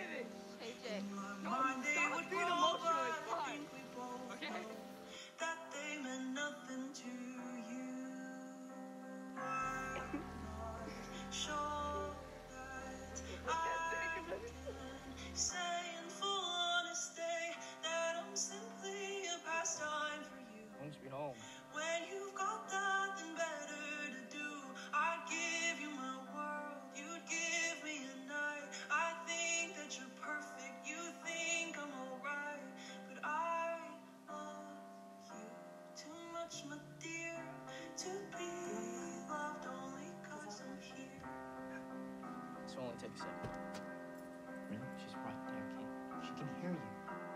at it. Hey, Jay. No, stop being emotional. It's fine. Okay? That they meant nothing to you. Sure that I can say in full honesty that I'm simply a pastime for you. Once we home. When you've got nothing better to do, I'd give you my world, you'd give me a night. I think that you're perfect, you think I'm alright, but I love you too much, my dear, to be loved only 'cause I'm here. This will only take a second. Really? She's right there, kid. She can hear you.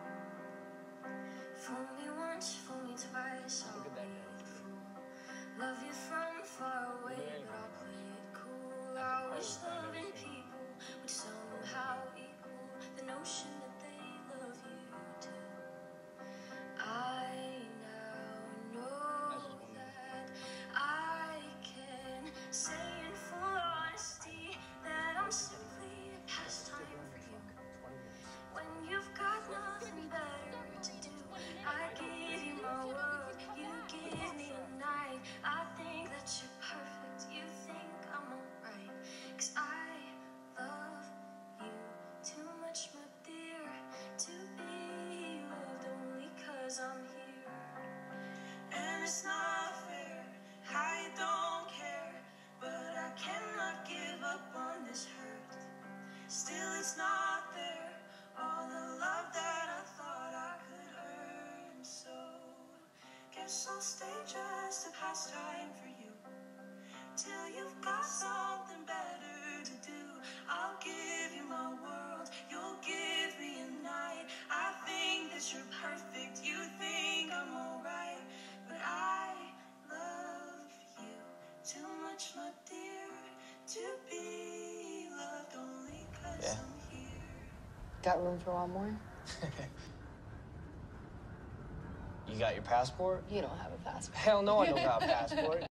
Fool me once, fool me twice, I'll Look at that be girl. the fool. Love you from far away, but I'll play it cool. I wish loving people would somehow equal the notion that they love you too. I now know that I can say in full honesty that I'm simply a pastime for you. When you've got nothing better to do, I give you my world, you give me a night. I think that you're perfect, you think I'm alright, 'cause I love you too much, my dear, to be loved only 'cause I'm here. And it's not fair how you don't care, but I cannot give up on this hurt. Still it's not there, all the love that I thought I could earn. So guess I'll stay just a pastime for you, till you've got something better to do. I'll give you my world, you'll give me a night. I think that you're perfect, you think I'm alright, but I love you too much, my dear, to be loved only 'cause I'm here. Got room for one more? You got your passport? You don't have a passport. Hell no, I don't got a passport.